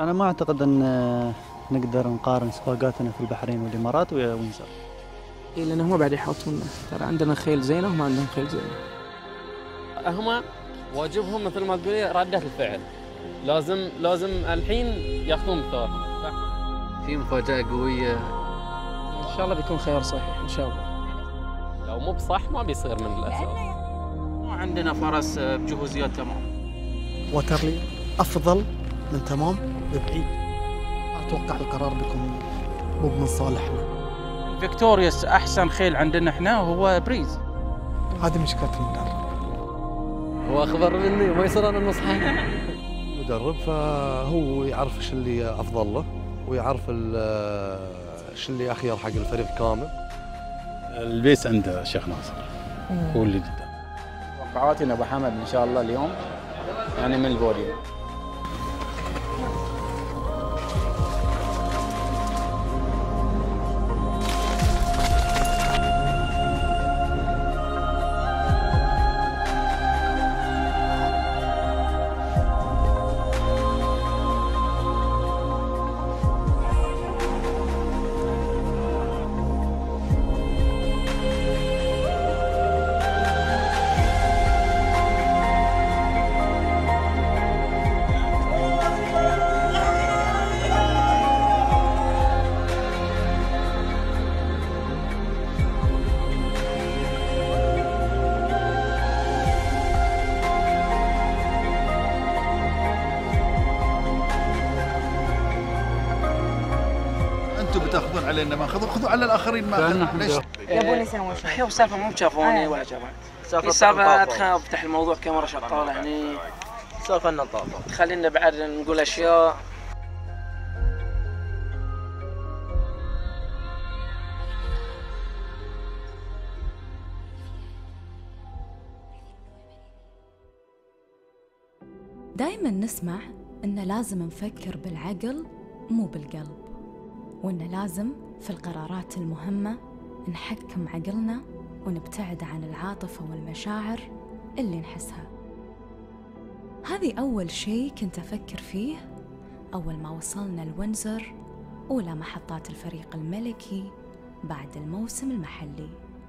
أنا ما أعتقد أن نقدر نقارن سباقاتنا في البحرين والإمارات ويا وينزر. إيه، لأن هم بعد يحوطونا، ترى عندنا خيل زينة وهم عندهم خيل زينة. هم واجبهم مثل ما تقولي ردة الفعل، لازم الحين ياخذون ثوابهم. في مفاجأة قوية إن شاء الله بيكون خيار صحيح إن شاء الله. لو مو بصح ما بيصير من الأساس. عندنا فرس بجهوزيات تمام. وترلي أفضل من تمام ببعيد. أتوقع القرار بيكون مو من صالحنا. فيكتوريوس أحسن خيل عندنا إحنا وهو بريز. هذه مشكلة المدرب. هو أخبر مني وما يصير أنا النصحة. مدرب فهو يعرف ايش اللي افضل له ويعرف ايش اللي اخير حق الفريق كامل. البيس عند الشيخ ناصر هو اللي قدام. توقعاتي ان ابو حمد ان شاء الله اليوم يعني من البوديوم. انتم بتاخذون علينا ما خذوا على الاخرين ما ليش؟ يبون يسوون شيء. هي السالفة مو شافوني ولا شافوني. السالفة تخاف افتح الموضوع كاميرا شغالة هني. سالفة النظافة تخلينا بعد نقول أشياء. دايما نسمع إن لازم نفكر بالعقل مو بالقلب، وإن لازم في القرارات المهمة نحكم عقلنا ونبتعد عن العاطفة والمشاعر اللي نحسها. هذه أول شيء كنت أفكر فيه أول ما وصلنا لوينزر، أولى محطات الفريق الملكي بعد الموسم المحلي.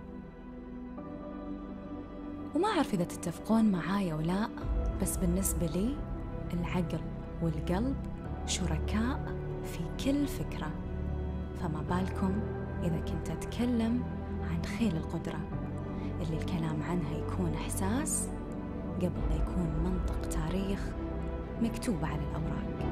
وما أعرف إذا تتفقون معايا ولا، بس بالنسبة لي العقل والقلب شركاء في كل فكرة، فما بالكم إذا كنت أتكلم عن خيل القدرة اللي الكلام عنها يكون إحساس قبل لا يكون منطق تاريخ مكتوب على الأوراق.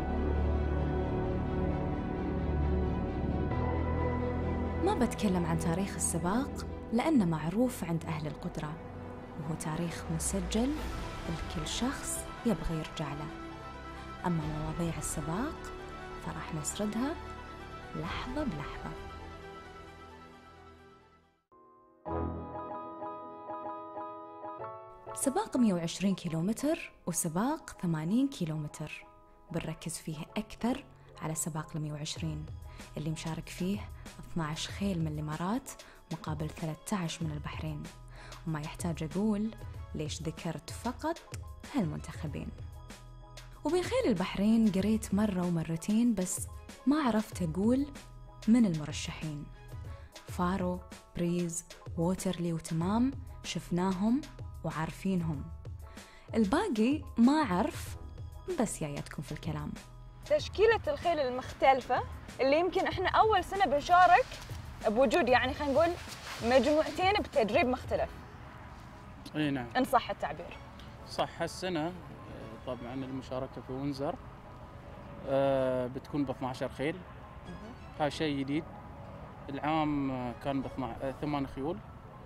ما بتكلم عن تاريخ السباق لأنه معروف عند أهل القدرة، وهو تاريخ مسجل لكل شخص يبغى يرجع له. أما مواضيع السباق فراح نسردها لحظة بلحظة. سباق 120 كيلومتر وسباق 80 كيلومتر، بنركز فيه أكثر على سباق 120 اللي مشارك فيه 12 خيل من الإمارات مقابل 13 من البحرين، وما يحتاج أقول ليش ذكرت فقط هالمنتخبين. وبين خيل البحرين قريت مرة ومرتين بس ما عرفت أقول من المرشحين. فارو، بريز، ووترلي وتمام شفناهم وعارفينهم، الباقي ما أعرف، بس جايتكم في الكلام. تشكيلة الخيل المختلفة اللي يمكن احنا أول سنة بنشارك بوجود يعني خلينا نقول مجموعتين بتدريب مختلف. اي نعم. إن صح التعبير. صح. هالسنة طبعا المشاركة في وينزر بتكون ب 12 خيل. هذا شيء جديد. العام كان ب 8 خيول.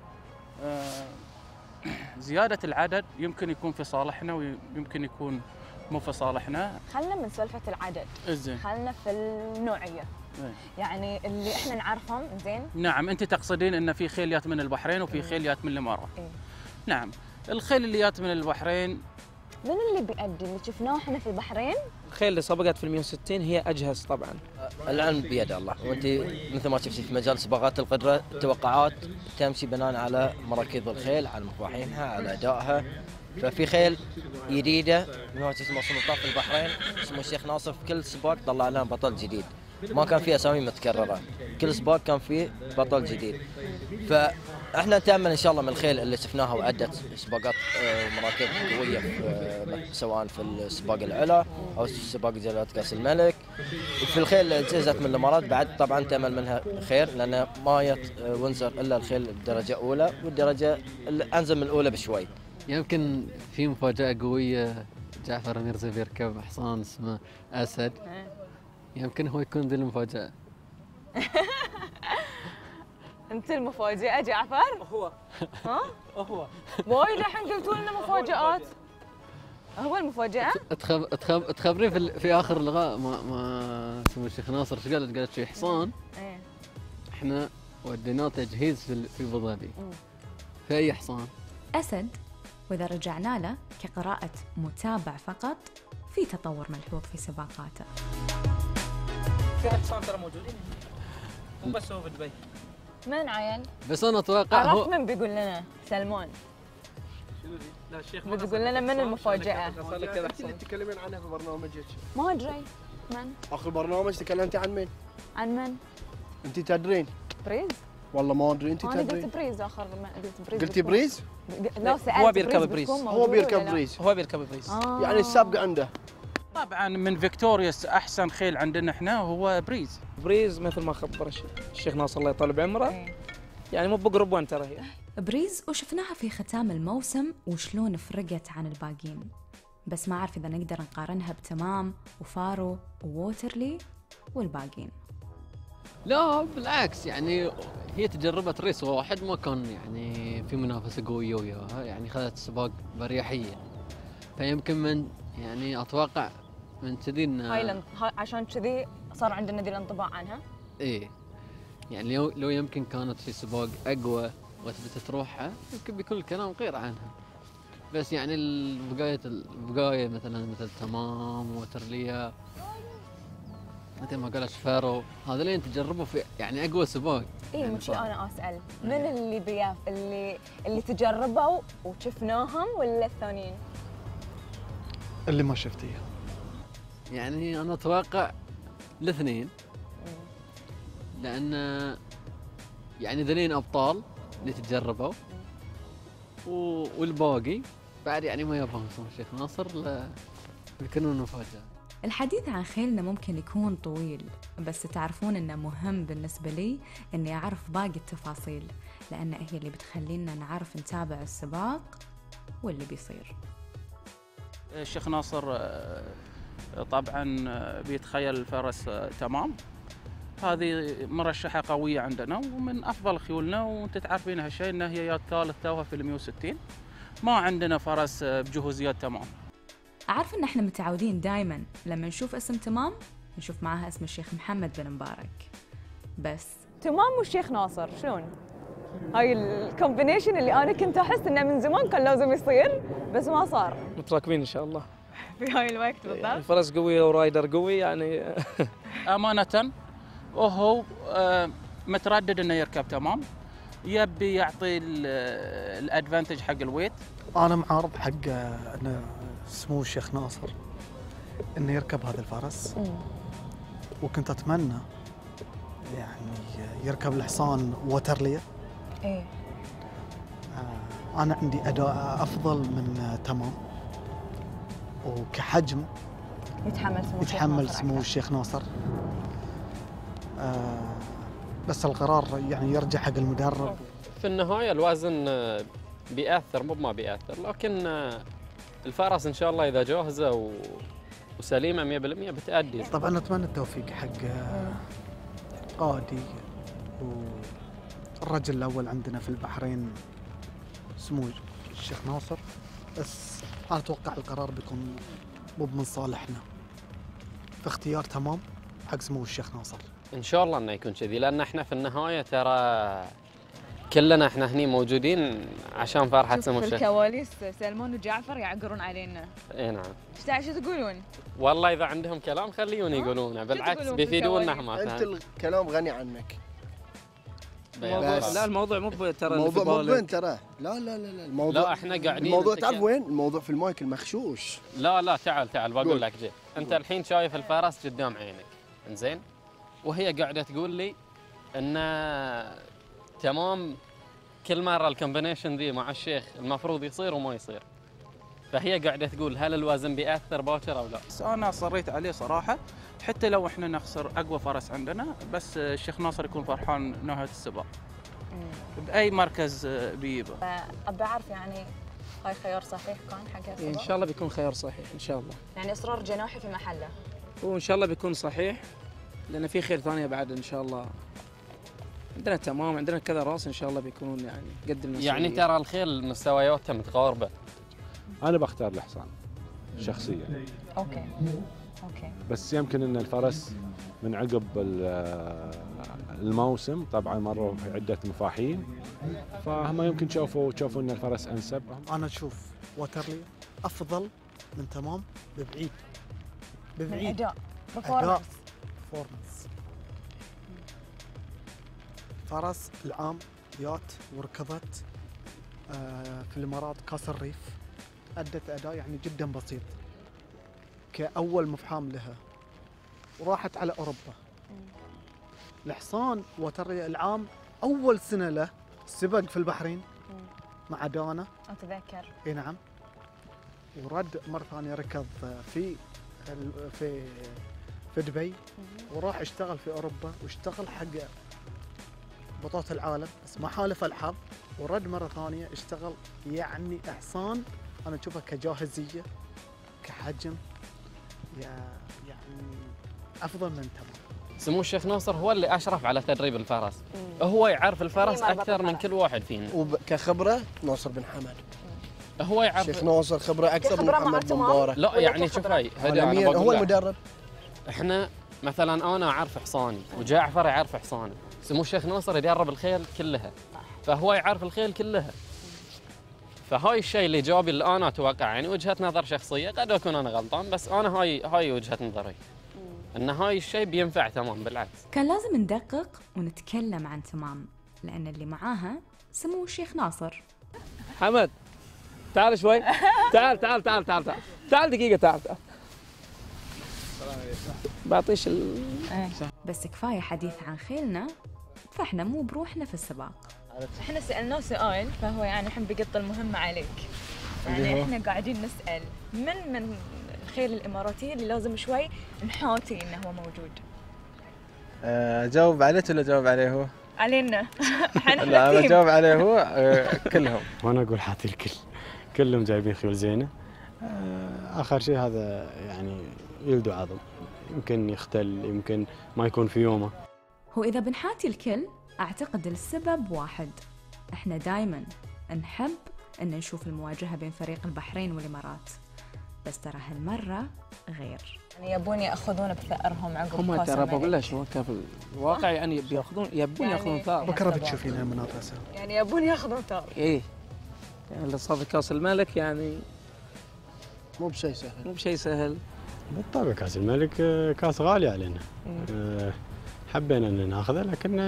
زيادة العدد يمكن يكون في صالحنا ويمكن يكون مو في صالحنا. خلنا من سالفة العدد. زين. خلنا في النوعية. يعني اللي احنا نعرفهم زين. نعم، انت تقصدين ان في خيل جات من البحرين وفي خيل جات من الامارات. نعم، الخيل اللي جات من البحرين من اللي بيأدي اللي شفناه احنا في البحرين؟ الخيل اللي سبقت في 160 هي اجهز طبعا. العلم بيد الله، وانت مثل ما شفتي في مجال سباقات القدرة التوقعات تمشي بناء على مراكز الخيل، على مفاهيمها، على ادائها. ففي خيل جديده من اسمه سلطان في البحرين اسمه الشيخ ناصر، في كل سباق طلع لنا بطل جديد، ما كان في اسامي متكرره، كل سباق كان فيه بطل جديد. فاحنا نتامل ان شاء الله من الخيل اللي شفناها وادت سباقات ومراكب قويه سواء في السباق العلا او سباق جلالة كاس الملك. في الخيل اللي جزت من الامارات بعد طبعا نتامل منها خير، لان ما جت وينزر الا الخيل الدرجه اولى، والدرجه انزل من الاولى بشوي. يمكن في مفاجاه قويه، جعفر ميرزا بيركب حصان اسمه اسد، يمكن هو يكون ذي المفاجاه. انت المفاجأة جعفر؟ هو ها؟ هو وايد الحين قلتوا لنا مفاجآت. هو المفاجأة؟ تخبرين في اخر لقاء ما اسمه الشيخ ناصر ايش قالت؟ قالت شي حصان ايه احنا وديناه تجهيز في ابو ظبي. في اي حصان؟ أسد، وإذا رجعنا له كقراءة متابع فقط في تطور ملحوظ في سباقاته. في حصان ترى موجودين مو بس هو في دبي. من عيل؟ بس انا اتوقع هو عرفت من بيقول لنا؟ سلمان. شنو ذي؟ لا الشيخ بتقول لنا من المفاجأة؟ صار لك كذا انت اللي تتكلمين عنها في برنامجك. ما ادري من؟ اخر برنامج تكلمتي عن مين؟ عن من؟ انت تدرين؟ بريز؟ والله ما ادري. انت انا تدرين؟ قلت بريز اخر ما قلت بريز. قلتي بريز؟ لا سألت هو بيركب بريز. هو بيركب بريز. هو بيركب بريز. يعني السابقه عنده. طبعا من فيكتوريوس احسن خيل عندنا احنا هو بريز. بريز مثل ما خبر الشيخ ناصر الله يطول بعمره، يعني مو بقرب وين ترى هي. بريز وشفناها في ختام الموسم وشلون فرقت عن الباقين، بس ما أعرف إذا نقدر نقارنها بتمام وفارو ووترلي والباقين. لا بالعكس، يعني هي تجربت ريس واحد، ما كان يعني في منافسه قويه وياها، يعني خذت السباق باريحيه. فيمكن من يعني اتوقع من كذي عشان كذي صار عندنا ذي الانطباع عنها. ايه يعني لو يمكن كانت في سباق اقوى وثبتت روحها يمكن بيكون الكلام غير عنها. بس يعني البقايه مثل تمام وترليا مثل ما قالت فارو، هذا اللي تجربوا في يعني اقوى سباق. اي يعني مش انا اسال من اللي تجربوا وشفناهم ولا الثانيين؟ اللي ما شفتيها. يعني انا اتوقع الاثنين، لان يعني ذلين ابطال اللي تجربوا والباقي بعد يعني ما يبغون الشيخ ناصر بيكونون مفاجاه. الحديث عن خيلنا ممكن يكون طويل، بس تعرفون انه مهم بالنسبة لي اني اعرف باقي التفاصيل، لان هي اللي بتخلينا نعرف نتابع السباق واللي بيصير. الشيخ ناصر طبعا بيتخيل الفرس تمام، هذه مرشحة قوية عندنا ومن افضل خيولنا، وانت تعرفين هالشيء انها هي ثالث توها في 160. ما عندنا فرس بجهوزيات تمام. أعرف إن إحنا متعودين دايماً لما نشوف اسم تمام نشوف معاها اسم الشيخ محمد بن مبارك، بس تمام والشيخ ناصر شلون؟ هاي الكومبينيشن اللي أنا كنت أحس إنه من زمان كان لازم يصير بس ما صار. متراكمين إن شاء الله في هاي الوقت بالضبط. يعني فرس قوي ورايدر قوي يعني. أمانة وهو متردد إنه يركب تمام، يبي يعطي الادفانتج حق الويت. انا معارض حق انه سمو الشيخ ناصر انه يركب هذا الفرس، وكنت اتمنى يعني يركب الحصان ووترلي. ايه انا عندي اداء افضل من تمام، وكحجم يتحمل سمو الشيخ ناصر. بس القرار يعني يرجع حق المدرب. في النهايه الوزن بيأثر، مو ما بيأثر، لكن الفرس ان شاء الله اذا جاهزه وسليمه 100% بتأدي. طبعا اتمنى التوفيق حق قادي والرجل الاول عندنا في البحرين سمو الشيخ ناصر، بس انا اتوقع القرار بيكون مو من صالحنا في اختيار تمام حق سمو الشيخ ناصر. ان شاء الله انه يكون كذي، لان احنا في النهايه ترى كلنا احنا هني موجودين عشان فرحه سمو الشيخ. في الكواليس سلمان وجعفر يعقرون علينا. اي نعم. ايش تقولون؟ والله اذا عندهم كلام خليهم يقولونه، بالعكس بيفيدونا. انت الكلام غني عنك. لا الموضوع مو ترى الموضوع مو بين ترى لا الموضوع لا احنا قاعدين الموضوع تعرف وين؟ الموضوع في المايك المخشوش. لا تعال بقول لك جي. انت الحين شايف الفرس قدام عينك انزين، وهي قاعده تقول لي انه تمام كل مره الكومبينيشن ذي مع الشيخ المفروض يصير وما يصير، فهي قاعده تقول هل الوزن بيأثر باكر او لا؟ بس انا صريت عليه صراحه، حتى لو احنا نخسر اقوى فرس عندنا بس الشيخ ناصر يكون فرحان نهايه السباق باي مركز بيجيبه. ابى اعرف يعني هاي خيار صحيح كان حق السباق؟ ان شاء الله بيكون خيار صحيح ان شاء الله. يعني اصرار جناحي في محله. وان شاء الله بيكون صحيح لان في خير ثانيه بعد ان شاء الله. عندنا تمام، عندنا كذا راس ان شاء الله بيكونون يعني قد المسؤوليه. يعني ترى الخيل مستوياتها متقاربه. انا بختار الحصان شخصيا. اوكي بس يمكن ان الفرس من عقب الموسم طبعا مروا في عده مفاهيم، فهم يمكن شافوا ان الفرس انسب. انا اشوف وترلي افضل من تمام ببعيد. من اداء فورمانس. فرس العام يات وركضت في الامارات كاس الريف، ادت اداء يعني جدا بسيط كاول مفحام لها، وراحت على اوروبا. الحصان وتري العام اول سنه له سبق في البحرين مع دانا اتذكر. اي نعم، ورد مره ثانيه ركض في دبي، وراح اشتغل في اوروبا واشتغل حق بطولة العالم، بس ما حالف الحظ ورد مرة ثانية اشتغل. يعني حصان أنا أشوفه كجاهزية كحجم يعني أفضل من تمام. سمو الشيخ ناصر هو اللي أشرف على تدريب الفرس، هو يعرف الفرس أكثر من كل واحد فينا. وكخبرة ناصر بن حمد هو يعرف. الشيخ ناصر خبرة أكثر من محمد بن مبارك. لا يعني شوف هاي هو المدرب. احنا مثلا أنا أعرف حصاني وجعفر يعرف حصانه، سمو الشيخ ناصر يدرب الخيل كلها، فهو يعرف الخيل كلها. فهاي الشيء الايجابي اللي انا اتوقع، يعني وجهه نظر شخصيه، قد اكون انا غلطان، بس انا هاي وجهه نظري ان هاي الشيء بينفع تمام. بالعكس كان لازم ندقق ونتكلم عن تمام لان اللي معاها سمو الشيخ ناصر. حمد تعال شوي. تعال دقيقه. تعال بعطيش بس كفايه حديث عن خيلنا، فاحنا مو بروحنا في السباق. احنا سالناه سؤال، فهو يعني الحين بيقط المهمه عليك. يعني احنا قاعدين نسال من الخيل الاماراتيه اللي لازم شوي نحاتي انه هو موجود. اجاوب عليه ولا اجاوب عليه هو؟ علينا. لا اجاوب عليه هو كلهم. وانا اقول حاتي الكل، كلهم جايبين خيول زينه. اخر شيء هذا يعني يلدو عظم، يمكن يختل، يمكن ما يكون في يومه. هو إذا بنحاتي الكل أعتقد السبب واحد، إحنا دايماً نحب أن نشوف المواجهة بين فريق البحرين والإمارات، بس ترى هالمرة غير. يعني يبون ياخذون بثأرهم عقب هم ترى بقول لك شو كان في الواقع، يعني يبون ياخذون ثار. بكره بتشوفين هالمناطق سوا. يعني يبون ياخذون ثار. ايه يعني اللي صار في كاس الملك يعني مو بشيء سهل. بالطبع كاس الملك كاس غالي علينا. حبينا ان ناخذه لكن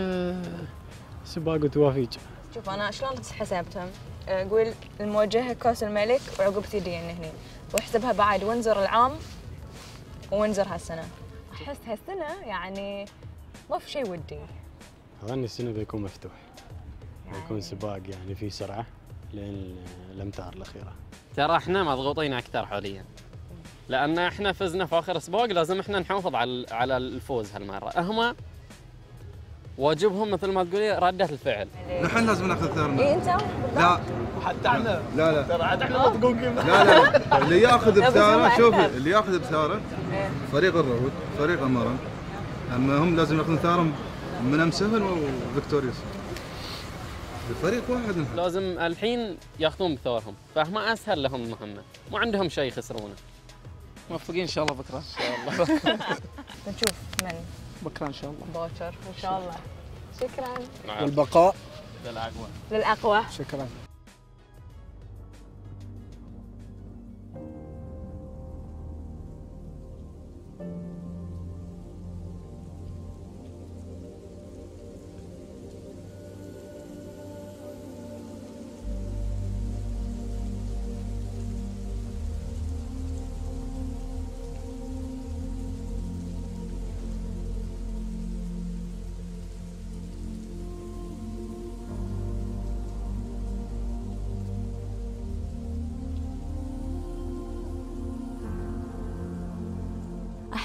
سباق وتوافيق. شوف انا شلون حسبتهم؟ اقول المواجهه كاس الملك وعقب تدين هني، واحسبها بعد وينزر العام وينزر هالسنه. احس هالسنه يعني ما في شيء ودي. اظن السنه بيكون مفتوح، بيكون سباق يعني في سرعه لين الامتار الاخيره. ترى احنا مضغوطين اكثر حاليا، لان احنا فزنا في اخر سباق، لازم احنا نحافظ على الفوز هالمره. هم واجبهم مثل ما تقولي رده الفعل. نحن لازم ناخذ ثارنا. اي انت؟ لا حتى احنا. لا ترى عاد احنا مضغوطين. لا اللي ياخذ بثاره، شوفي اللي ياخذ بثاره فريق الرعود، فريق المرن، اما هم لازم ياخذون ثارهم من ام 7 وفيكتوريوس. الفريق واحد. لازم الحين ياخذون بثارهم، فهم اسهل لهم المهمه، مو عندهم شيء يخسرونه. موفقين ان شاء الله بكره. ان شاء الله. نشوف من بكره ان شاء الله. باكر ان شاء الله. شكرا. والبقاء للاقوى. شكرا.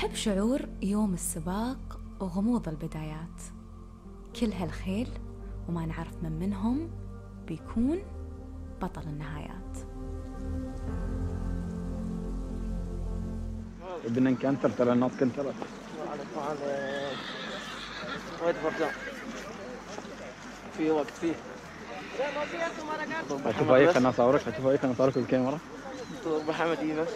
أحب شعور يوم السباق وغموض البدايات، كل هالخيل وما نعرف من منهم بيكون بطل النهايات. بدنا نكنتر ترى الناس كنترت. وايد فرجان في وقت فيه. هتشوفها خلنا اصورك، هتشوفها خلنا اصورك بالكاميرا. ابو حمد بس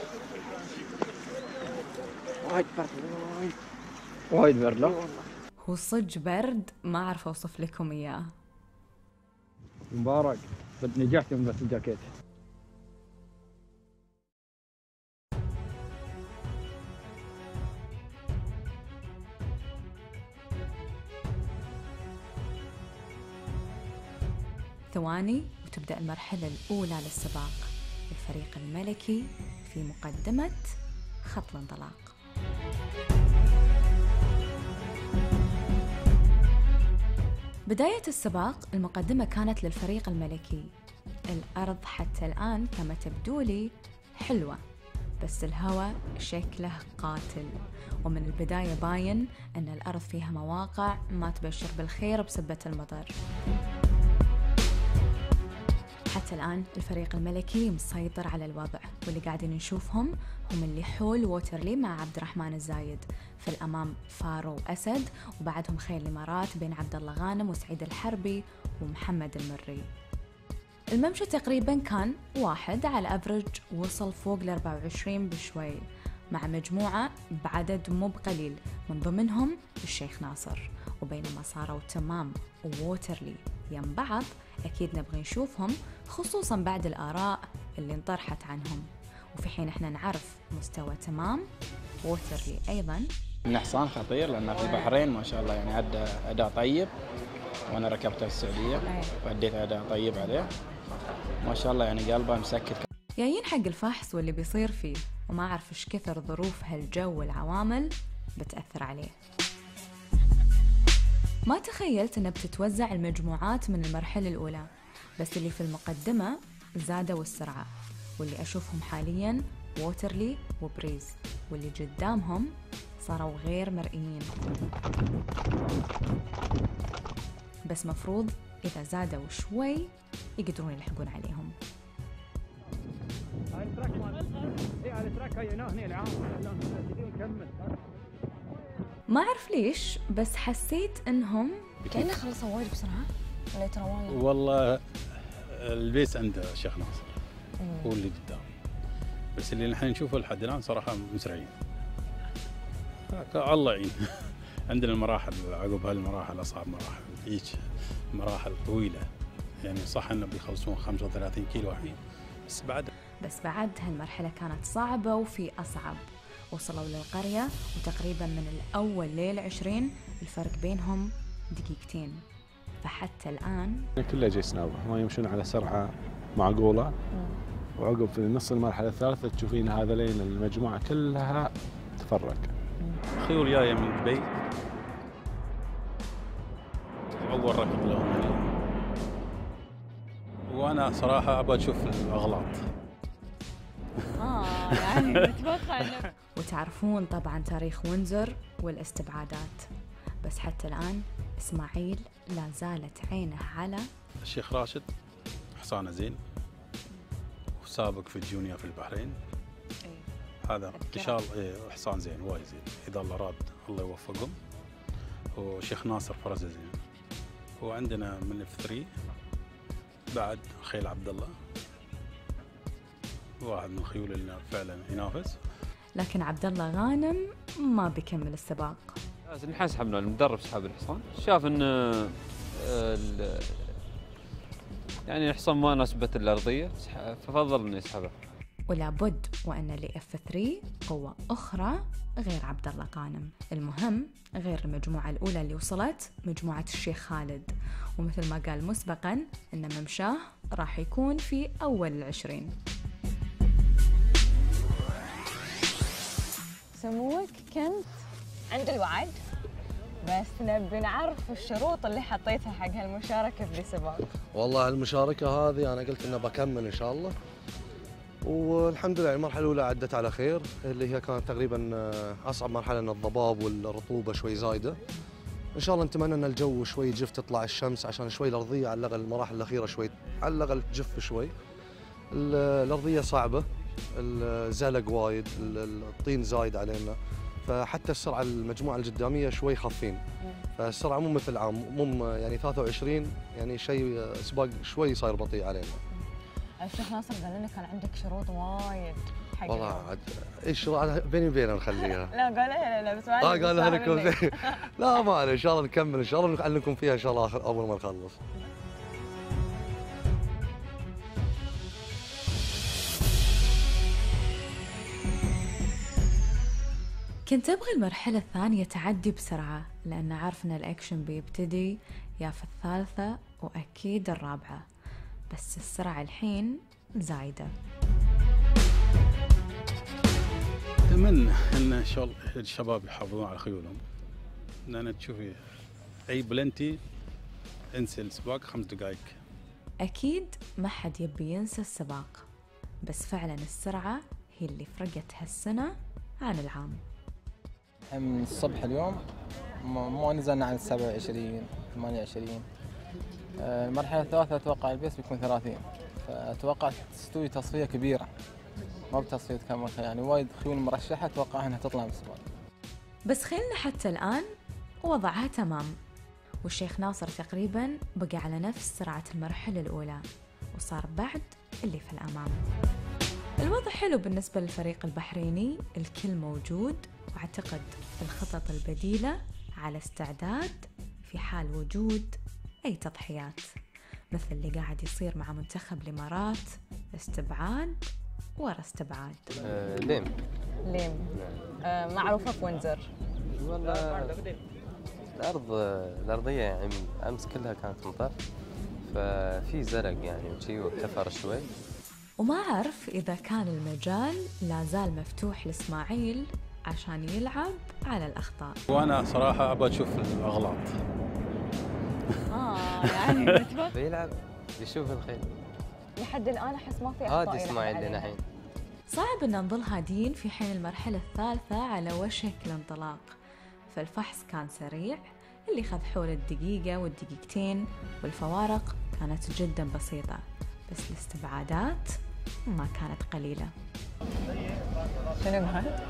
وايد برد وايد برد. لا هو صج برد ما أعرف أوصف لكم إياه. مبارك نجحت يوم لبست الجاكيت. ثواني وتبدأ المرحلة الأولى للسباق. الفريق الملكي في مقدمة خط الانطلاق. بداية السباق المقدمة كانت للفريق الملكي. الأرض حتى الآن كما تبدو لي حلوة، بس الهواء شكله قاتل، ومن البداية باين أن الأرض فيها مواقع ما تبشر بالخير بسبة المطر. حتى الآن الفريق الملكي مسيطر على الوضع، واللي قاعدين نشوفهم هم اللي حول ووترلي مع عبد الرحمن الزايد. في الأمام فارو وأسد، وبعدهم خيل الإمارات بين عبد الله غانم وسعيد الحربي ومحمد المري. الممشى تقريبا كان واحد على أفرج، وصل فوق ال 24 بشوي، مع مجموعة بعدد مو بقليل من ضمنهم الشيخ ناصر. وبينما صاروا تمام ووترلي يم بعض أكيد نبغي نشوفهم، خصوصا بعد الآراء اللي انطرحت عنهم. وفي حين احنا نعرف مستوى تمام ووترلي أيضا من حصان خطير، لأنه في البحرين ما شاء الله يعني أدى أداء طيب، وأنا ركبته في السعودية وأديت أداء طيب عليه ما شاء الله، يعني قلبه مسكت. جايين حق الفحص واللي بيصير فيه، وما أعرف إيش كثر ظروف هالجو والعوامل بتأثر عليه. ما تخيلت إنها بتتوزع المجموعات من المرحلة الأولى، بس اللي في المقدمة زادوا السرعة، واللي أشوفهم حالياً ووترلي وبريز، واللي قدامهم صاروا غير مرئيين. بس مفروض إذا زادوا شوي يقدرون يلحقون عليهم. هاي التراك هاي التراك هاي هنا العام نكمل. ما أعرف ليش بس حسيت إنهم كأنه خلصوا وايد بسرعة ولا يتروون؟ والله البيس عند الشيخ ناصر هو اللي قدام، بس اللي نحن نشوفه لحد الآن صراحة مسرعين. الله يعين. عندنا المراحل عقب هالمراحل أصعب مراحل، هيك مراحل طويلة، يعني صح إنه بيخلصون 35 كيلو الحين، بس بعد هالمرحلة كانت صعبة وفي أصعب. وصلوا للقرية وتقريبا من الأول ليل 20 الفرق بينهم دقيقتين، فحتى الآن كله جي سنابه ما يمشون على سرعة معقولة. وعقب في نص المرحلة الثالثة تشوفين هذولين المجموعة كلها تفرق. خيول جاية من دبي، أول ركض لهم، وأنا صراحة أبغى أشوف الأغلاط. يعني نتوقع إنه وتعرفون طبعا تاريخ وينزر والاستبعادات، بس حتى الآن إسماعيل لا زالت عينه على الشيخ راشد. حصانه زين وسابق في الجونيور في البحرين. هذا إن شاء الله حصان زين وايد زين، إذا الله راد الله يوفقهم. وشيخ ناصر فرزه زين. وعندنا من F3 بعد خيل عبد الله، واحد من الخيول اللي فعلا ينافس. لكن عبد الله غانم ما بيكمل السباق. نحن سحبنا المدرب سحب الحصان، شاف ان يعني الحصان ما ناسبت الارضيه ففضل انه يسحبه. ولابد وان لF3 قوه اخرى غير عبد الله غانم. المهم غير المجموعه الاولى اللي وصلت مجموعه الشيخ خالد، ومثل ما قال مسبقا ان ممشاه راح يكون في اول 20. سموك كنت عند الوعد، بس نبي نعرف الشروط اللي حطيتها حق هالمشاركة في السباق. والله المشاركة هذه أنا قلت إنه بكمل إن شاء الله، والحمد لله المرحله الاولى عدت على خير، اللي هي كانت تقريبا اصعب مرحله، ان الضباب والرطوبه شوي زايده. ان شاء الله نتمنى ان الجو شوي يجف، تطلع الشمس عشان شوي الارضيه على الاقل المراحل الاخيره شوي على الاقل تجف شوي. الارضيه صعبه، الزلق وايد، الطين زايد علينا، فحتى السرعه المجموعه القداميه شوي خافين. فالسرعه مو مثل عام، مو يعني 23 يعني شيء سباق شوي صاير بطيء علينا. الشيخ ناصر قال لنا كان عندك شروط وايد حق والله عاد ايش شروط بيني وبينه نخليها. لا قالها لنا بس ما قالها لكم. لا ما عليه، ان شاء الله نكمل، ان شاء الله نعلمكم فيها ان شاء الله اول ما نخلص. كنت أبغى المرحلة الثانية تعدي بسرعة، لأن عارف أن الأكشن بيبتدي يا في الثالثة وأكيد الرابعة، بس السرعة الحين زايدة. أتمنى أن إن شاء الله الشباب يحافظون على خيولهم، لأن تشوفي أي بلنتي انسى السباق 5 دقائق. أكيد ما حد يبي ينسى السباق، بس فعلا السرعة هي اللي فرقت هالسنة عن العام. من الصبح اليوم ما نزلنا عن 27 28. المرحلة الثالثة أتوقع البيس بيكون 30، فأتوقع تستوي تصفية كبيرة، ما بتصفية كاملة، يعني وايد خيول مرشحة أتوقع أنها تطلع من السباق. بس خيلنا حتى الآن وضعها تمام، والشيخ ناصر تقريبا بقى على نفس سرعة المرحلة الأولى، وصار بعد اللي في الأمام. الوضع حلو بالنسبة للفريق البحريني، الكل موجود، واعتقد الخطط البديلة على استعداد في حال وجود أي تضحيات، مثل اللي قاعد يصير مع منتخب الإمارات، استبعاد ورا استبعاد. ليم معروفة في وينزر. والله الأرضية يعني أمس كلها كانت مطر، ففي زرق يعني وشي وكفر شوي. وما أعرف إذا كان المجال لا زال مفتوح لإسماعيل عشان يلعب على الأخطاء. وأنا صراحة أبغى أشوف الأغلاط. يعني بيلعب يشوف الخيل. لحد الآن أحس ما في أخطاء. هادي إسماعيل لنا الحين. صعب أن نظل هادين في حين المرحلة الثالثة على وشك الانطلاق، فالفحص كان سريع، اللي خذ حول الدقيقة والدقيقتين، والفوارق كانت جدا بسيطة، بس الاستبعادات ما كانت قليلة. شنو بعد؟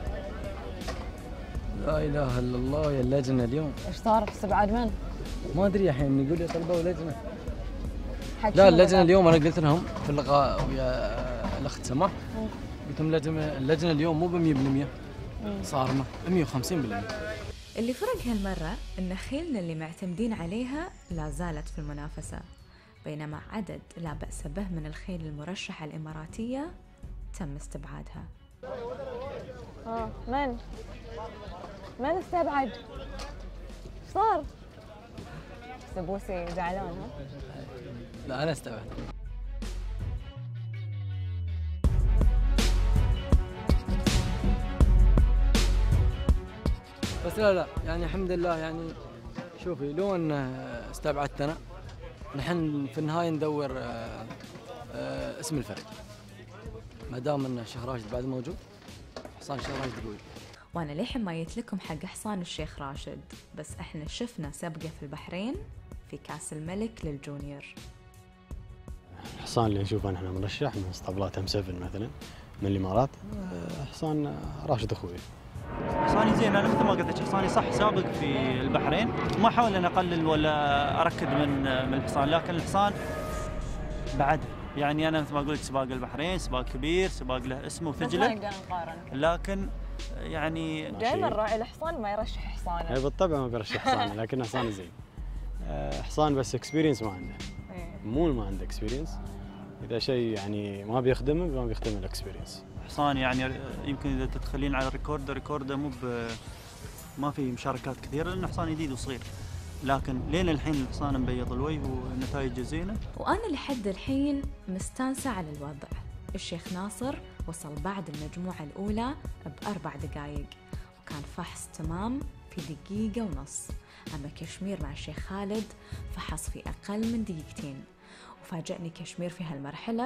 لا إله إلا الله يا اللجنة اليوم. إيش صار في استبعاد من؟ ما أدري الحين يقول لي طلبوا لجنة. لا اللجنة اليوم أنا قلت لهم في اللقاء ويا الأخت سماح، قلت لهم اللجنة اليوم مو ب 100%، صار 150%. اللي فرق هالمرة إن خيلنا اللي معتمدين عليها لا زالت في المنافسة، بينما عدد لا بأس به من الخيل المرشحة الإماراتية تم استبعادها. من استبعد؟ ايش صار؟ سبوسي زعلان ها؟ لا أنا استبعد. بس لا يعني الحمد لله، يعني شوفي لو ان استبعدتنا نحن في النهاية ندور اسم الفريق، ما دام ان الشيخ راشد بعد موجود، حصان الشيخ راشد قوي. وانا للحين ما جيت لكم حق حصان الشيخ راشد، بس احنا شفنا سبقة في البحرين في كاس الملك للجونيور. الحصان اللي نشوفه نحن مرشح من اسطبلات M7 مثلا من الامارات، حصان راشد اخوي. حصاني زين، انا مثل ما قلت لك حصاني صح سابق في البحرين، ما احاول ان اقلل ولا اركد من الحصان، لكن الحصان بعد يعني انا مثل ما قلت سباق البحرين سباق كبير، سباق له اسمه وثجله، ما نقدر نقارن، لكن يعني دائما راعي الحصان ما يرشح حصانه. اي بالطبع ما بيرشح حصانه، لكن حصان زين. حصان بس اكسبيرينس ما عنده. مو ما عنده اكسبيرينس، اذا شيء يعني ما بيخدمه ما بيخدم الاكسبيرينس. حصان يعني يمكن اذا تدخلين على ريكورده ما في مشاركات كثيره، لانه حصان جديد وصغير، لكن لين الحين الحصان مبيض الوجه والنتائج زينه. وانا لحد الحين مستانسه على الوضع. الشيخ ناصر وصل بعد المجموعه الاولى ب4 دقائق، وكان فحص تمام في 1.5 دقيقة، اما كشمير مع الشيخ خالد فحص في اقل من 2 دقيقتين. وفاجأني كشمير في هالمرحله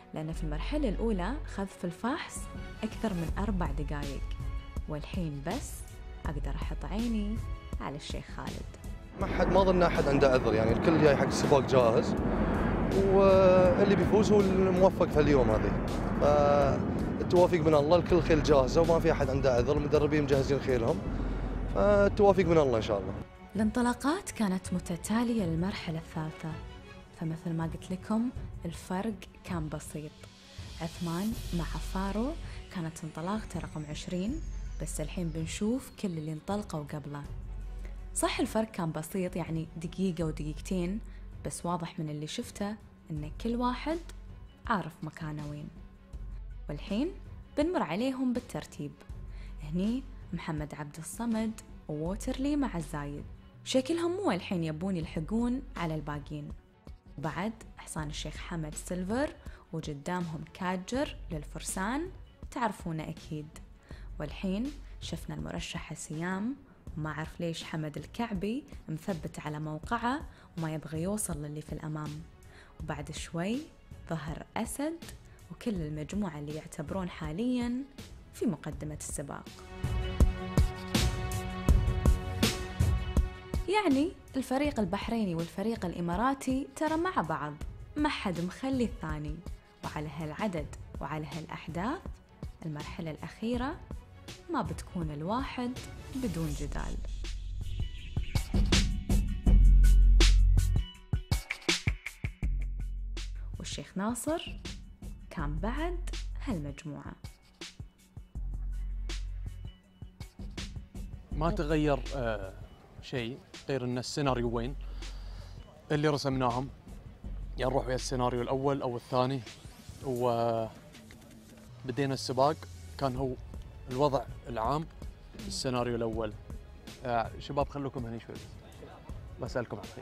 لأن في المرحلة الأولى خذ في الفحص أكثر من 4 دقائق، والحين بس أقدر أحط عيني على الشيخ خالد. ما ظن أحد عنده عذر، يعني الكل جاي حق السباق جاهز، واللي بيفوز هو الموفق في اليوم هذه. فالتوافيق من الله، الكل خيل جاهزة وما في أحد عنده عذر، المدربين مجهزين خيلهم، فالتوافيق من الله إن شاء الله. الانطلاقات كانت متتالية للمرحلة الثالثة، فمثل ما قلت لكم الفرق كان بسيط. عثمان مع فارو كانت انطلاقته رقم 20، بس الحين بنشوف كل اللي انطلقوا قبله. صح الفرق كان بسيط، يعني دقيقة ودقيقتين، بس واضح من اللي شفته إن كل واحد عارف مكانه وين. والحين بنمر عليهم بالترتيب. هني محمد عبد الصمد ووترلي مع الزايد، شكلهم مو الحين يبون يلحقون على الباقين. بعد حصان الشيخ حمد سيلفر، وقدامهم كاجر للفرسان تعرفونه أكيد. والحين شفنا المرشحة سيام، وما أعرف ليش حمد الكعبي مثبت على موقعه وما يبغى يوصل للي في الأمام. وبعد شوي ظهر أسد، وكل المجموعة اللي يعتبرون حالياً في مقدمة السباق. يعني الفريق البحريني والفريق الإماراتي ترى مع بعض، ما حد مخلي الثاني. وعلى هالعدد وعلى هالأحداث المرحلة الأخيرة ما بتكون الواحد بدون جدال. والشيخ ناصر كان بعد هالمجموعة. ما تغير شيء غير ان السيناريوين اللي رسمناهم، يعني نروح ويا السيناريو الاول او الثاني. وبدينا السباق كان هو الوضع العام السيناريو الاول. شباب خلوكم هني شوي بسألكم عن خير.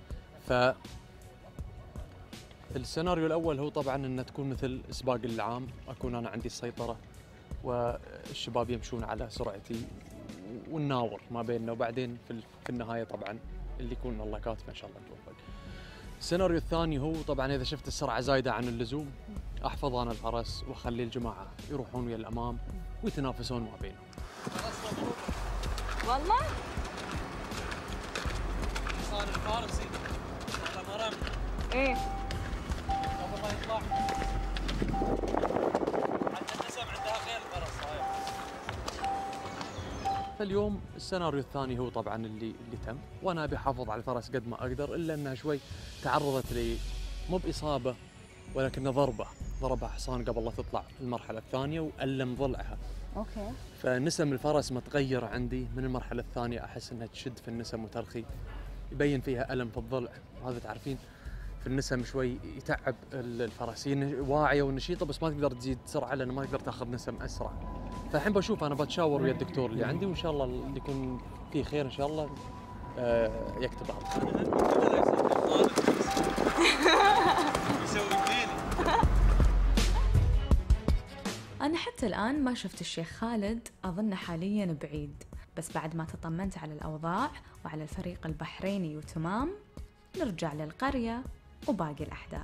فالسيناريو الاول هو طبعا ان تكون مثل السباق العام، اكون انا عندي السيطرة والشباب يمشون على سرعتي ونناور ما بيننا، وبعدين في النهاية طبعا اللي يكون الله كاتب ان شاء الله نتوفق. السيناريو الثاني هو طبعا اذا شفت السرعة زايدة عن اللزوم احفظ انا الفرس واخلي الجماعة يروحون ويا الامام ويتنافسون ما بينهم. والله؟ حصان الفارسي على مرم. ايه؟ قبل ما يطلع عند النسم عندها خيل فرس هاي. فاليوم السيناريو الثاني هو طبعا اللي تم، وانا ابي احافظ على الفرس قد ما اقدر، الا انها شوي تعرضت لي مو باصابه ولكن ضربها حصان قبل لا تطلع المرحله الثانيه وألم ضلعها. اوكي. فنسم الفرس متغير عندي من المرحله الثانيه، احس انها تشد في النسم وترخي، يبين فيها الم في الضلع، وهذا تعرفين في النسم شوي يتعب الفرس، هي واعيه ونشيطه بس ما تقدر تزيد سرعه لان ما تقدر تاخذ نسم اسرع. فالحين بشوف انا بتشاور ويا الدكتور اللي عندي، وان شاء الله اللي يكون فيه خير ان شاء الله يكتب عرض. أنا حتى الآن ما شفت الشيخ خالد، أظن حالياً بعيد، بس بعد ما تطمنت على الأوضاع وعلى الفريق البحريني وتمام نرجع للقرية وباقي الأحداث.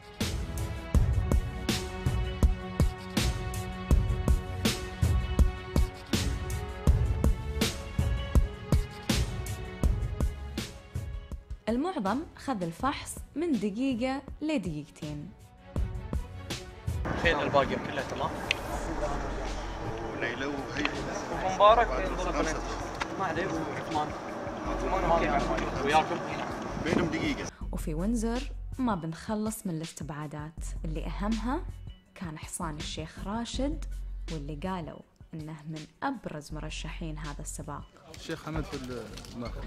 المعظم خذ الفحص من دقيقة لدقيقتين. خيل الباقية كلها تمام؟ وليلى وهي ومبارك ما عليه وعثمان وياكم بينهم دقيقة. وفي وينزر ما بنخلص من الاستبعادات اللي أهمها كان حصان الشيخ راشد، واللي قالوا إنه من أبرز مرشحين هذا السباق. الشيخ حمد في الماخذ.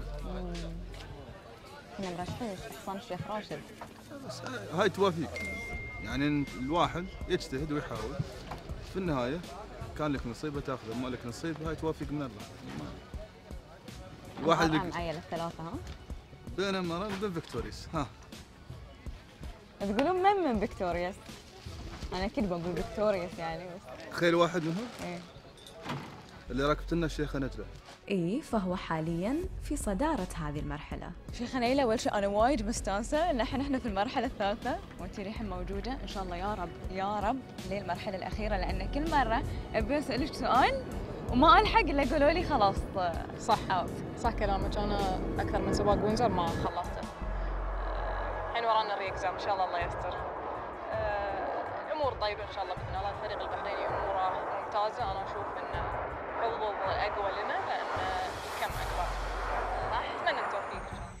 احنا مرشحين حصان الشيخ راشد. بس هاي توافيق، يعني الواحد يجتهد ويحاول، في النهاية كان لك نصيبه تاخذه، ما لك نصيب هاي توافيق من الله. الواحد معين الثلاثة ها؟ بين مرة وبين فيكتوريس. ها تقولون من فيكتوريس؟ أنا أكيد بقول فيكتوريس يعني بس. خيل واحد منهم؟ إيه. اللي ركبت لنا الشيخة نجلة. إيه، فهو حالياً في صدارة هذه المرحلة. شيخة نيلة، أول شيء أنا وايد مستانسة إن احنا في المرحلة الثالثة وأنتِ الحين موجودة، إن شاء الله يا رب يا رب للمرحلة الأخيرة، لأن كل مرة أبي أسألك سؤال وما ألحق إلا يقولوا لي خلاص. صح صح كلامك، أنا أكثر من سباق وينزر ما خلصته. الحين ورانا الري إكزام إن شاء الله يستر. الأمور طيبة إن شاء الله بإذن الله. الفريق البحريني أموره ممتازة، أنا أشوف إنه حظوظ أقوى لنا لأن الكم أكبر. أتمنى التوفيق إن شاء الله.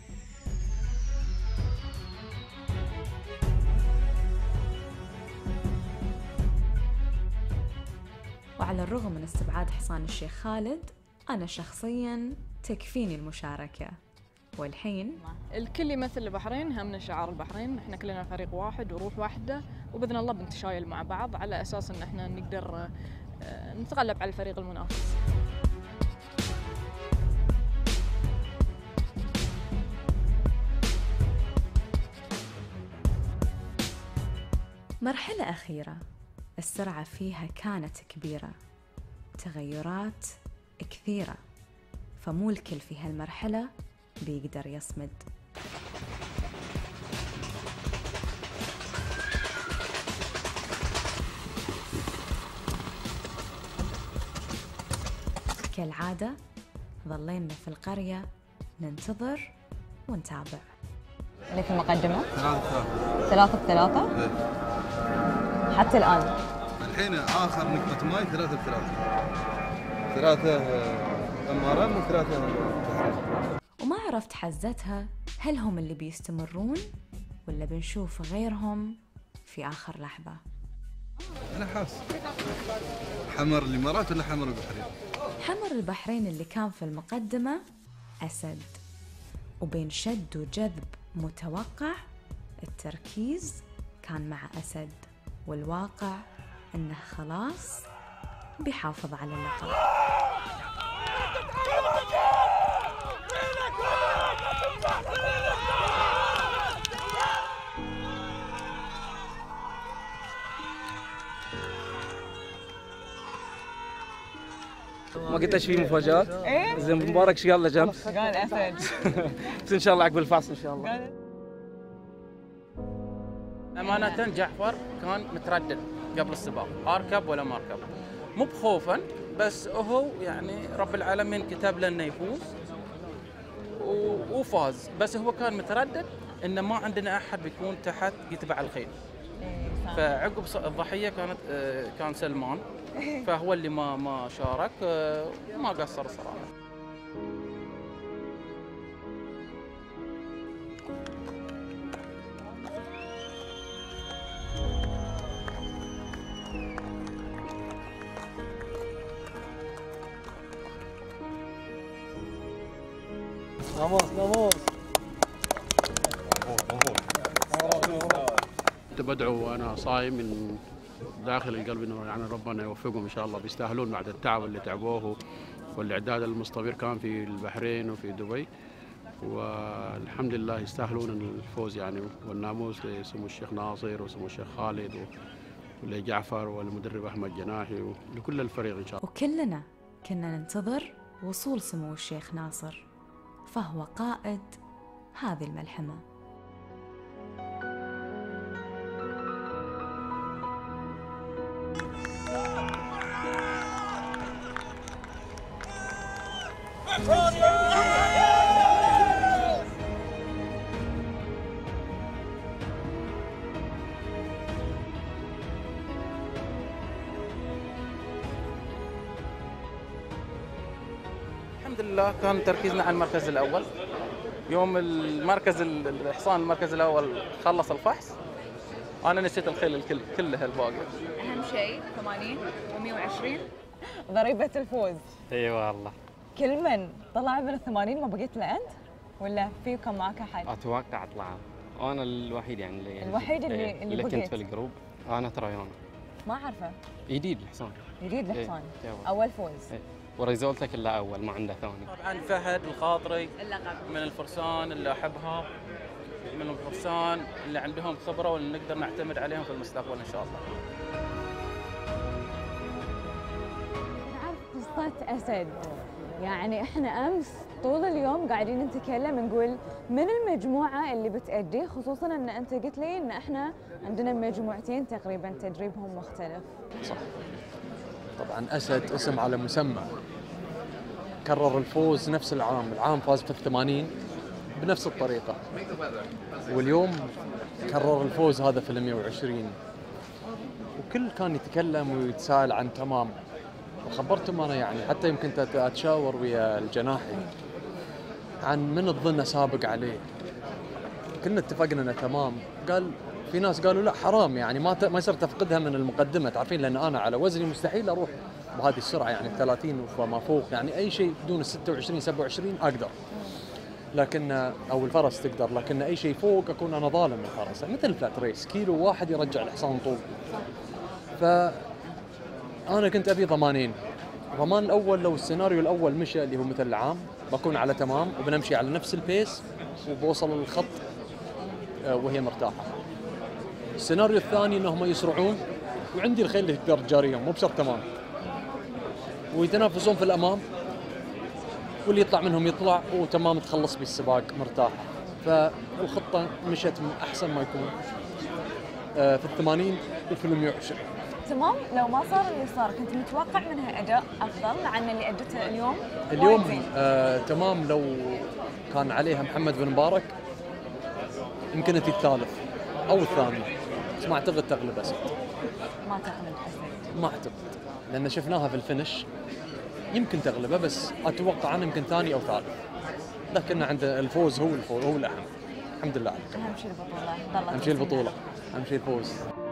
وعلى الرغم من استبعاد حصان الشيخ خالد، أنا شخصياً تكفيني المشاركة. والحين الكل يمثل البحرين، همنا شعار البحرين، احنا كلنا فريق واحد وروح واحدة، وبإذن الله بنتشايل مع بعض على أساس إن احنا نقدر نتغلب على الفريق المنافس. مرحلة أخيرة السرعة فيها كانت كبيرة، تغيرات كثيرة، فمو الكل في هالمرحلة بيقدر يصمد. كالعادة ظلينا في القرية ننتظر ونتابع. اللي في المقدمة 3-3 حتى الآن. الحين آخر نقطة ماي 3-3، 3 أمارات و3 بحرين. وما عرفت حزتها، هل هم اللي بيستمرون ولا بنشوف غيرهم في آخر لحظة؟ أنا حاس حمر الإمارات ولا حمر البحرين؟ حمر البحرين اللي كان في المقدمة أسد، وبين شد وجذب متوقع التركيز كان مع أسد، والواقع أنه خلاص بيحافظ على اللقب. ما قلت ليش في مفاجآت؟ ايه؟ زين مبارك ايش قال له جنب؟ قال اسد. بس ان شاء الله عقب الفاصل ان شاء الله. أمانة جعفر كان متردد قبل السباق، أركب ولا ما أركب، مو بخوفا بس هو يعني رب العالمين كتب له إنه يفوز وفاز، بس هو كان متردد إنه ما عندنا أحد بيكون تحت يتبع الخيل. فعقب الضحية كان سلمان، فهو اللي ما شارك وما قصر الصراحة. ناموس كنت بدعو وانا صايم من داخل القلب انه يعني ربنا يوفقهم ان شاء الله، بيستاهلون بعد التعب اللي تعبوه والاعداد المستمر كان في البحرين وفي دبي، والحمد لله يستاهلون الفوز يعني، والناموس لسمو الشيخ ناصر وسمو الشيخ خالد ولجعفر والمدرب احمد جناحي ولكل الفريق ان شاء الله. وكلنا كنا ننتظر وصول سمو الشيخ ناصر، فهو قائد هذه الملحمة. الحمد لله كان تركيزنا على المركز الأول. يوم الحصان المركز الأول خلص الفحص أنا نسيت الخيل كلها الباقي. أهم شيء 80 و120 ضريبة الفوز. اي والله. كل من طلع من ال80 ما بقيت له أنت؟ ولا في كان معك أحد؟ اتوقع طلعوا، انا الوحيد يعني الوحيد اللي كنت بقيت. في الجروب. انا ترى ما أعرفه. جديد الحصان. جديد الحصان. إيه. أول فوز. إيه. وريزولته كله اول، ما عنده ثاني. طبعا فهد الخاطري اللقب من الفرسان اللي احبها، من الفرسان اللي عندهم خبره واللي نقدر نعتمد عليهم في المستقبل ان شاء الله. نعرف قصة أسد، يعني احنا امس طول اليوم قاعدين نتكلم نقول من المجموعه اللي بتأدي، خصوصا ان انت قلت لي ان احنا عندنا مجموعتين تقريبا تدريبهم مختلف. صح. طبعا اسد اسم على مسمى، كرر الفوز نفس العام فاز في ال80 بنفس الطريقه، واليوم كرر الفوز هذا في ال120، وكل كان يتكلم ويتساءل عن تمام، وخبرتهم انا يعني حتى يمكن اتشاور ويا الجناحي عن من تظن سابق عليه. كنا اتفقنا انه تمام، قال في ناس قالوا لا حرام يعني ما يصير تفقدها من المقدمه، تعرفين لان انا على وزني مستحيل اروح بهذه السرعه يعني 30 وما فوق، يعني اي شيء دون ال 26 27 اقدر، لكن او الفرس تقدر، لكن اي شيء فوق اكون انا ظالم الفرس، مثل الفلات ريس كيلو واحد يرجع الحصان طول. فانا كنت ابي ضمانين، الضمان الاول لو السيناريو الاول مشى اللي هو مثل العام بكون على تمام وبنمشي على نفس البيس وبوصل للخط وهي مرتاحه. السيناريو الثاني انهم يسرعون وعندي الخيل اللي تقدر تجاريهم مو بشرط تمام، ويتنافسون في الامام واللي يطلع منهم يطلع وتمام تخلص بالسباق مرتاح. فالخطه مشت من احسن ما يكون في ال80 وفي ال120. تمام. لو ما صار اللي صار كنت متوقع منها اداء افضل عن اللي ادته اليوم؟ تمام. لو كان عليها محمد بن مبارك يمكن الثالث او الثاني، بس ما اعتقد تغلب اسد. ما تغلب اسد؟ ما اعتقد، لان شفناها في الفينش يمكن تغلبه، بس اتوقع انه يمكن ثاني او ثالث، لكن عند الفوز هو الفوز هو الاهم. الحمد لله على كل. اهم شيء البطوله. اهم شيء البطوله، اهم شيء الفوز.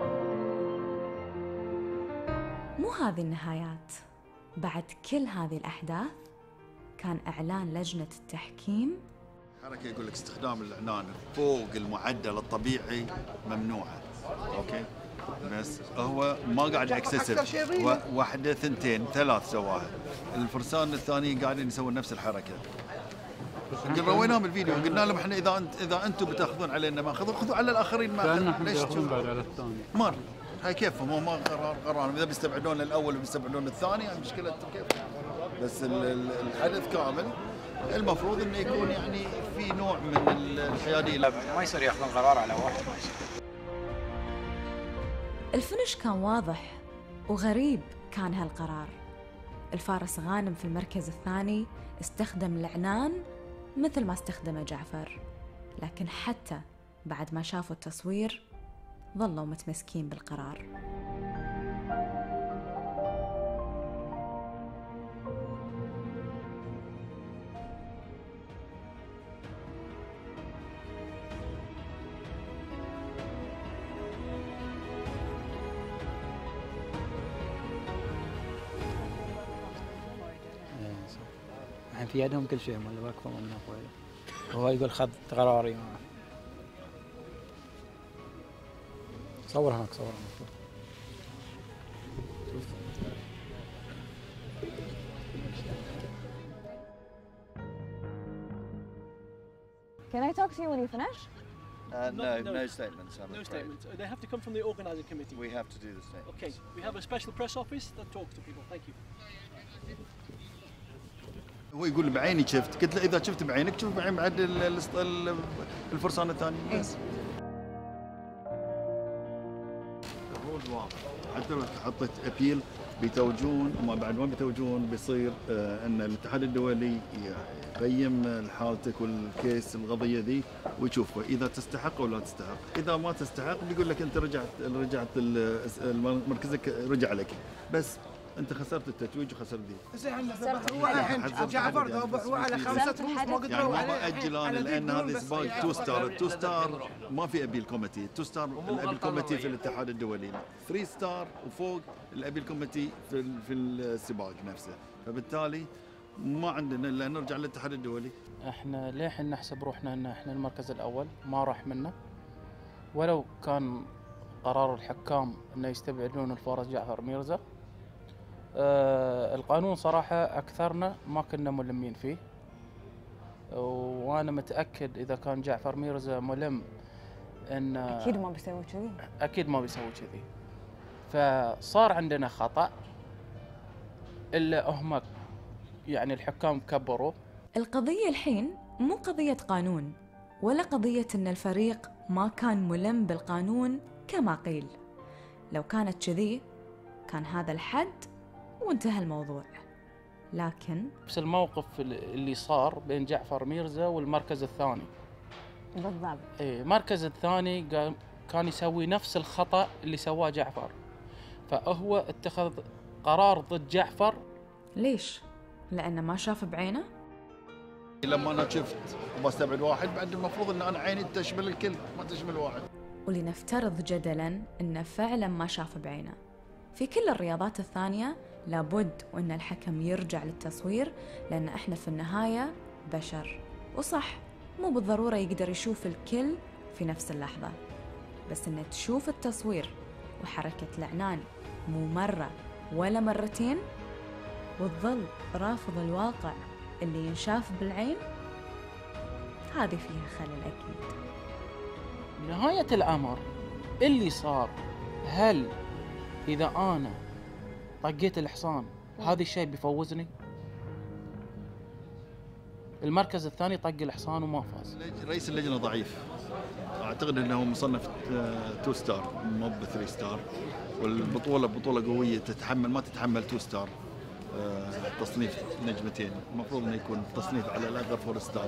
مو هذه النهايات، بعد كل هذه الأحداث كان إعلان لجنة التحكيم حركة يقول لك استخدام العنان فوق المعدل الطبيعي ممنوعة، اوكي؟ بس هو ما قاعد اكسسيف، واحدة ثنتين ثلاث سواها، الفرسان الثاني قاعدين يسوون نفس الحركة. رويناهم الفيديو قلنا لهم احنا اذا انتم بتاخذون علينا ما خذوا على الاخرين ما ليش بعد على الثاني؟ مر هاي كيفهم، هم ما قرروا اذا بيستبعدون الاول وبيستبعدون الثاني يعني مشكله كيف. بس الحدث كامل المفروض انه يكون يعني في نوع من الحياديه، ما يصير ياخذون قرار على واحد. الفينش كان واضح وغريب كان هالقرار. الفارس غانم في المركز الثاني استخدم العنان مثل ما استخدمه جعفر، لكن حتى بعد ما شافوا التصوير ظلوا متمسكين بالقرار. الحين في يدهم كل شيء، ما اكثر من اخوي. هو يقول خذ قراري. صور هناك، صور هناك. Can I talk to you when you finish? No statements. No statements. They have to come from the organising committee. We have to do the statements. Okay, we have a special press office that talks to people. Thank you. هو يقول بعيني شفت، قلت له اذا شفت بعينك شوف بعين بعد الفرسان الثاني بس. الرول واضح، حتى لو حطيت ابيل بيتوجون وما بعد ما بيتوجون بيصير ان الاتحاد الدولي يقيم حالتك والكيس القضيه ذي ويشوفها اذا تستحق او لا تستحق، اذا ما تستحق بيقول لك انت رجعت مركزك رجع لك، بس انت خسرت التتويج وخسرت دي. زين هو الحين جعفر ذبح على 5 روس ما قدروا يعني ما اجل انا لان هذا سباق 2 ستار، 2 ستار ما في ابيل كوميتي، 2 ستار الابيل كوميتي في الاتحاد الدولي، 3 ستار وفوق الابيل كوميتي في السباق نفسه، فبالتالي ما عندنا الا نرجع للاتحاد الدولي. احنا للحين نحسب روحنا ان احنا المركز الاول ما راح منا، ولو كان قرار الحكام انه يستبعدون الفارس جعفر ميرزا. القانون صراحة أكثرنا ما كنا ملمين فيه، وأنا متأكد إذا كان جعفر ميرزا ملم إن أكيد ما بيسوي كذي، أكيد ما بيسوي كذي. فصار عندنا خطأ، إلا هم يعني الحكام كبروا. القضية الحين مو قضية قانون ولا قضية إن الفريق ما كان ملم بالقانون كما قيل. لو كانت كذي كان هذا الحد وانتهى الموضوع، لكن بس الموقف اللي صار بين جعفر ميرزا والمركز الثاني بالضبط. المركز الثاني كان يسوي نفس الخطأ اللي سواه جعفر، فهو اتخذ قرار ضد جعفر. ليش؟ لأنه ما شاف بعينه؟ لما أنا شفت وبستبعد واحد، بعد المفروض أن أنا عيني تشمل الكل ما تشمل واحد. ولنفترض جدلاً أنه فعلاً ما شاف بعينه. في كل الرياضات الثانية لابد وأن الحكم يرجع للتصوير، لأن إحنا في النهاية بشر. وصح مو بالضرورة يقدر يشوف الكل في نفس اللحظة، بس أنه تشوف التصوير وحركة العنان مو مرة ولا مرتين وتظل رافض الواقع اللي ينشاف بالعين، هذه فيها خلل أكيد. نهاية الأمر اللي صار، هل إذا أنا طقيت الحصان هذا الشيء بيفوزني؟ المركز الثاني طق الحصان وما فاز. رئيس اللجنة ضعيف، أعتقد أنه مصنف 2 ستار مو ب 3 ستار، والبطولة بطولة قوية تتحمل ما تتحمل 2 ستار تصنيف نجمتين، المفروض انه يكون تصنيف على الاقل 4 ستار.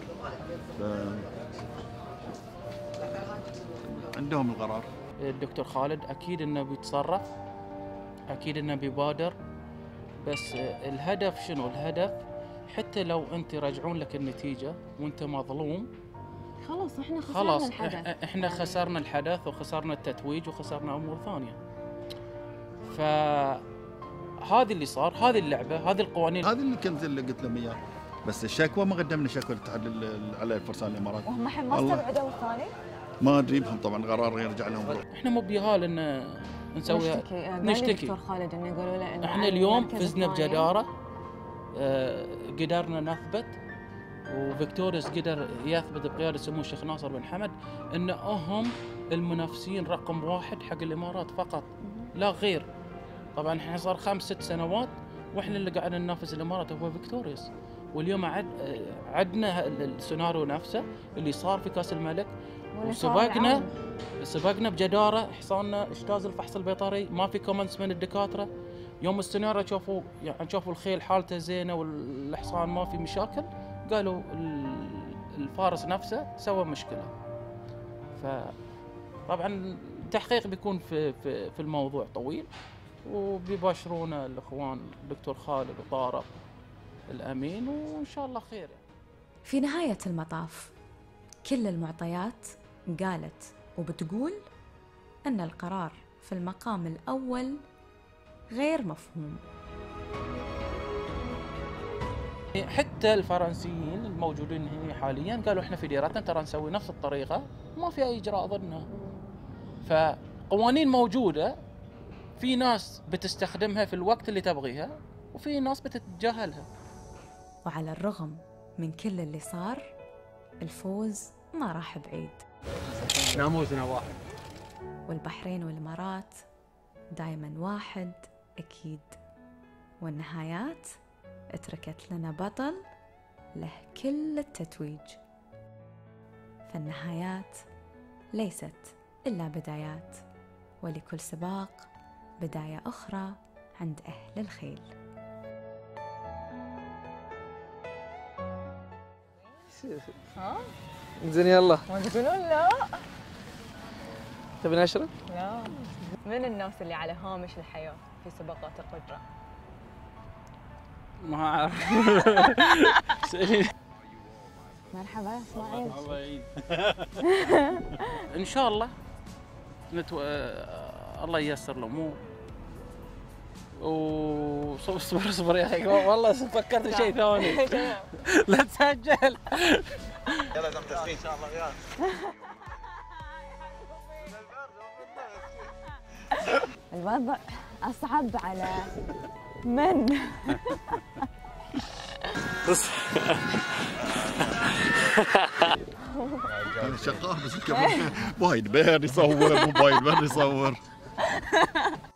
عندهم القرار. الدكتور خالد اكيد انه بيتصرف، اكيد انه بيبادر، بس الهدف شنو؟ الهدف حتى لو انت يرجعون لك النتيجه وانت مظلوم، خلاص احنا خسرنا الحدث. احنا خسرنا الحدث وخسرنا التتويج وخسرنا امور ثانيه. ف هذه اللي صار، هذه اللعبه، هذه القوانين، هذه اللي قلت لهم اياه. بس الشكوى ما قدمنا شكوى على الفرسان الامارات. وهم الحين ما استبعدوا الثاني؟ ما ادري، هم طبعا قرار يرجع لهم. احنا مو بيهال ان نسويها نشتكي. دكتور خالد انه قالوا له انه احنا اليوم فزنا بجداره، قدرنا نثبت، وفيكتوريوس قدر يثبت بقياده سمو الشيخ ناصر بن حمد ان هم المنافسين رقم 1 حق الامارات فقط لا غير. طبعا احنا صار 5-6 سنوات واحنا اللي قاعدين ننافس الامارات هو فيكتوريوس، واليوم عدنا السيناريو نفسه اللي صار في كاس الملك، وسبقنا بجداره. حصاننا اجتاز الفحص البيطري، ما في كومنتس من الدكاتره. يوم السيناريو تشوفوا الخيل حالته زينه والحصان ما في مشاكل، قالوا الفارس نفسه سوى مشكله. فطبعا التحقيق بيكون في الموضوع طويل، وبيباشرونا الاخوان الدكتور خالد وطارق الامين، وان شاء الله خير. في نهايه المطاف كل المعطيات قالت وبتقول ان القرار في المقام الاول غير مفهوم. حتى الفرنسيين الموجودين هنا حاليا قالوا احنا في ديرتنا ترى نسوي نفس الطريقه، ما في اي اجراء ضدنا. فقوانين موجوده، في ناس بتستخدمها في الوقت اللي تبغيها وفي ناس بتتجاهلها. وعلى الرغم من كل اللي صار، الفوز ما راح بعيد. ناموسنا واحد، والبحرين والإمارات دايما واحد أكيد، والنهايات اتركت لنا بطل له كل التتويج. فالنهايات ليست إلا بدايات، ولكل سباق بداية أخرى عند أهل الخيل. ها؟ زين يلا. ما تقولون لا؟ تبي نشرب؟ لا. من الناس اللي على هامش الحياة في سباقات القدرة؟ ما أعرف. مرحبا اسماعيل. إن شاء الله الله ييسر الأمور. اصبر يا اخي، والله فكرت شيء ثاني. لا تسجل. يلا دام تسليم ان شاء الله. يلا الوضع اصعب على من؟ انا شغال بس وايد بير يصور، مو وايد بير يصور.